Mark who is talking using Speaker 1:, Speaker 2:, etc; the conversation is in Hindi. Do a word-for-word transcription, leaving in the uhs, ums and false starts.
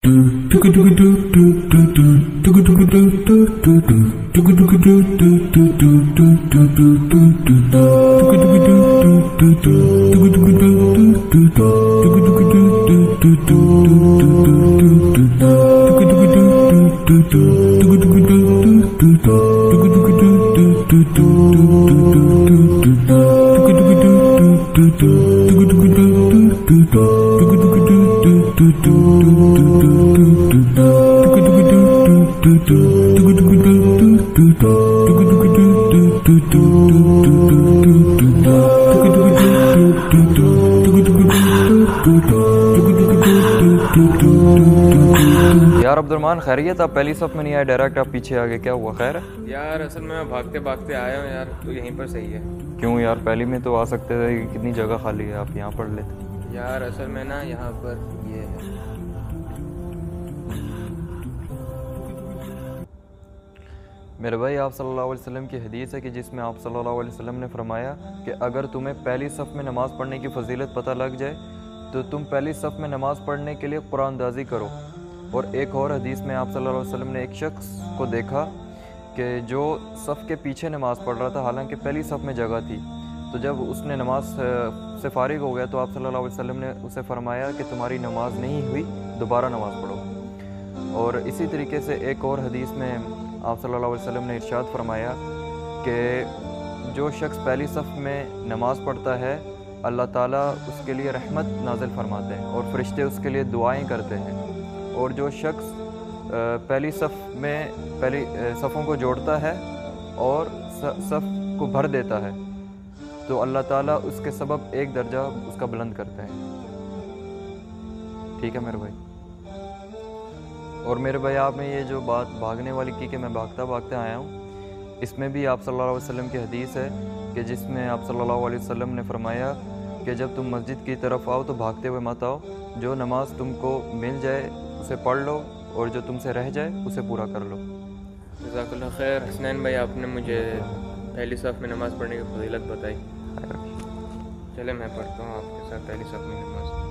Speaker 1: यार अब्दुलरहमान खैरियत, आप पहली सफ में नहीं आए, डायरेक्ट आप पीछे आ गए, क्या हुआ? खैर है
Speaker 2: यार, असल में मैं भागते भागते आया हूँ यार, तो यहीं पर सही है।
Speaker 1: क्यों यार, पहली में तो आ सकते थे, कितनी जगह खाली है, आप यहाँ पढ़ लेते।
Speaker 2: यार असल में ना यहाँ पर ये है।
Speaker 1: मेरे भाई, आप सल्लल्लाहु अलैहि वसल्लम की हदीस है कि जिसमें आप सल्लल्लाहु अलैहि वसल्लम ने फरमाया कि अगर तुम्हें पहली सफ़ में नमाज़ पढ़ने की फजीलत पता लग जाए तो तुम पहली सफ़ में नमाज़ पढ़ने के लिए कुरानदाजी करो। और एक और हदीस में आप सल्लल्लाहु अलैहि वसल्लम ने एक शख्स को देखा कि जो सफ़ के पीछे नमाज़ पढ़ रहा था, हालांकि पहली सफ़ में जगह थी। तो जब उसने नमाज से फारिग हो गया तो आप सल्लल्लाहु अलैहि वसल्लम ने उसे फरमाया कि तुम्हारी नमाज नहीं हुई, दोबारा नमाज़ पढ़ो। और इसी तरीके से एक और हदीस में आप सल्लल्लाहु अलैहि वसल्लम ने इरशाद फरमाया कि जो शख्स पहली सफ़ में नमाज़ पढ़ता है, अल्लाह ताला उसके लिए रहमत नाज़िल फरमाते हैं और फरिश्ते उसके लिए दुआएं करते हैं। और जो शख्स पहली सफ़ में पहली सफ़ों को जोड़ता है और सफ़ को भर देता है तो अल्लाह ताला उसके सबब एक दर्जा उसका बुलंद करते हैं। ठीक है मेरे भाई। और मेरे भाई, आपने ये जो बात भागने वाली की कि मैं भागता भागता आया हूँ, इसमें भी आप सल्लल्लाहु अलैहि वसल्लम की हदीस है कि जिसमें आप सल्लल्लाहु अलैहि वसल्लम ने फरमाया कि जब तुम मस्जिद की तरफ आओ तो भागते हुए मत आओ, जो नमाज तुमको मिल जाए उसे पढ़ लो और जो तुमसे रह जाए उसे पूरा कर लो।
Speaker 2: जज़ाकल्लाह खैर हसनैन भाई, आपने मुझे पहली सफ़ में नमाज़ पढ़ने की फजीलत बताई। चले मैं पढ़ता हूँ आपके साथ पहली सफ़ में नमाज़।